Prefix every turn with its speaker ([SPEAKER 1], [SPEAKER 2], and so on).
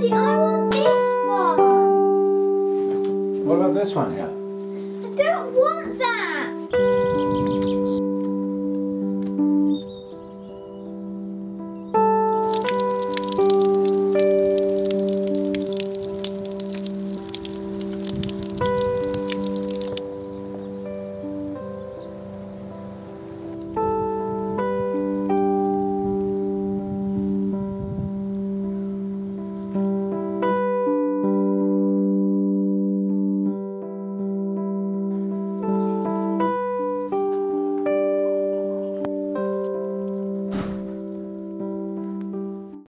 [SPEAKER 1] Daddy, I want this one.
[SPEAKER 2] What about this one here?